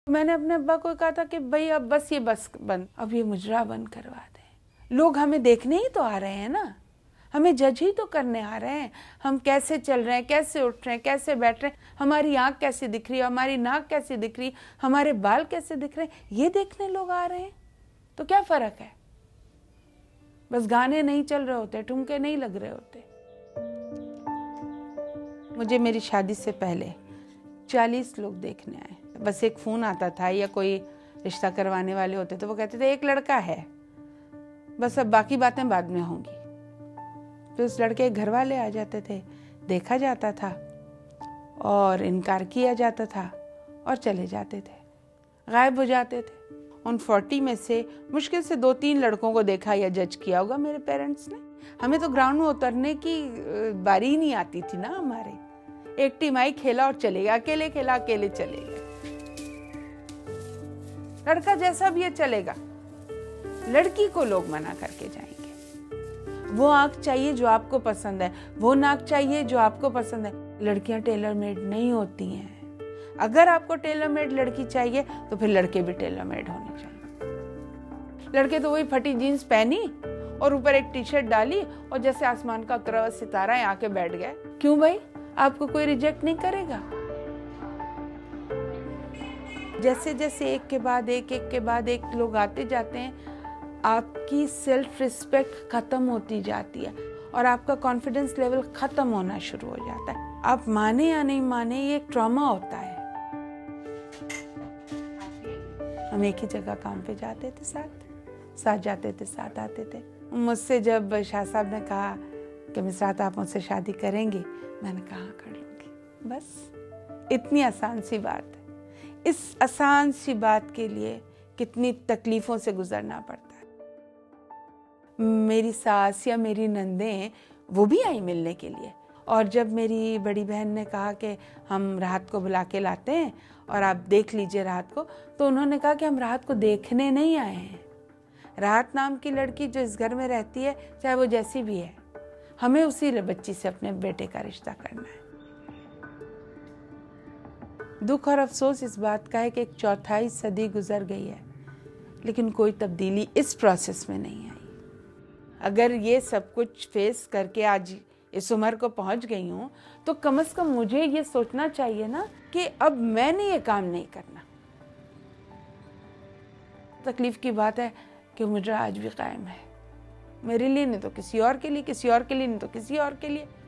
میں نے اپنے ابا کو کہا تھا کہ بھائی اب بس یہ بس بند، اب یہ مجرا بند کروا دیں. لوگ ہمیں دیکھنے ہی تو آ رہے ہیں نا، ہمیں جج ہی تو کرنے آ رہے ہیں. ہم کیسے چل رہے ہیں، کیسے اٹھ رہے ہیں، کیسے بیٹھ رہے ہیں، ہماری آنکھ کیسے دکھ رہی ہے، ہماری ناک کیسے دکھ رہی، ہمارے بال کیسے دکھ رہے ہیں، یہ دیکھنے لوگ آ رہے ہیں. تو کیا فرق ہے؟ بس گانے نہیں چل رہے ہوتے، ٹھمکے نہیں لگ رہے ہوتے. مجھے میری شادی سے پہلے 40 لوگ دیکھنے آئے. بس ایک فون آتا تھا یا کوئی رشتہ کروانے والے ہوتے تو وہ کہتے تھے ایک لڑکا ہے، بس اب باقی باتیں بعد میں ہوں گی. پھر اس لڑکے کے گھر والے آ جاتے تھے، دیکھا جاتا تھا اور انکار کیا جاتا تھا اور چلے جاتے تھے، غائب ہو جاتے تھے. ان 40 میں سے مشکل سے 2-3 لڑکوں کو دیکھا یا جج کیا ہوگا میرے پیرنٹس نے. ہمیں تو گراؤنڈ میں اترنے کی باری ہی نہیں آتی تھی نا ہمارے. ایک ٹیم آئی، کھیلا اور چلے گیا، اکیلے کھیلا اکیلے چلے گئے. لڑکا جیسا بھی ہے چلے گا، لڑکی کو لوگ منع کر کے جائیں گے. وہ آنکھ چاہیے جو آپ کو پسند ہے، وہ ناک چاہیے جو آپ کو پسند ہے. لڑکیاں ٹیلر میڈ نہیں ہوتی ہیں. اگر آپ کو ٹیلر میڈ لڑکی چاہیے تو پھر لڑکے بھی ٹیلر میڈ ہونے چاہیے. لڑکے تو وہی پھٹی جینس پہنی اور اوپر ایک ٹی شرٹ ڈالی اور جیسے آسمان کا اترا ہوا ستارہ ہے آ کے بیٹھ گئے. کیوں بھائی؟ آپ کو کوئی ریجیکٹ نہیں کرے گا. جیسے جیسے ایک کے بعد ایک لوگ آتے جاتے ہیں، آپ کی سیلف ریسپیکٹ ختم ہوتی جاتی ہے اور آپ کا کانفیڈنس لیول ختم ہونا شروع ہو جاتا ہے. آپ مانے یا نہیں مانے، یہ ایک ٹراما ہوتا ہے. ہم ایک ہی جگہ کام پہ جاتے تھے، ساتھ جاتے تھے، ساتھ آتے تھے. مجھ سے جب شاہ صاحب نے کہا کہ مسرات آپ مجھ سے شادی کریں گی، میں نے کہا کر لوں گی. بس اتنی آسان سی بات ہے. اس آسان سی بات کے لیے کتنی تکلیفوں سے گزرنا پڑتا ہے. میری ساس یا میری نندیں وہ بھی آئی ملنے کے لیے، اور جب میری بڑی بہن نے کہا کہ ہم راحت کو بلا کے لاتے ہیں اور آپ دیکھ لیجئے راحت کو، تو انہوں نے کہا کہ ہم راحت کو دیکھنے نہیں آئے ہیں. راحت نام کی لڑکی جو اس گھر میں رہتی ہے، چاہے وہ جیسی بھی ہے، ہمیں اسی بچی سے اپنے بیٹے کا رشتہ کرنا ہے. دکھ اور افسوس اس بات کا ہے کہ ایک 4 صدی گزر گئی ہے لیکن کوئی تبدیلی اس پروسیس میں نہیں آئی. اگر یہ سب کچھ فیس کر کے آج اس عمر کو پہنچ گئی ہوں تو کم از کم مجھے یہ سوچنا چاہیے نا کہ اب میں نے یہ کام نہیں کرنا. تکلیف کی بات ہے کہ مجرا آج بھی قائم ہے، میرے لیے نہیں تو کسی اور کے لیے، کسی اور کے لیے نہیں تو کسی اور کے لیے.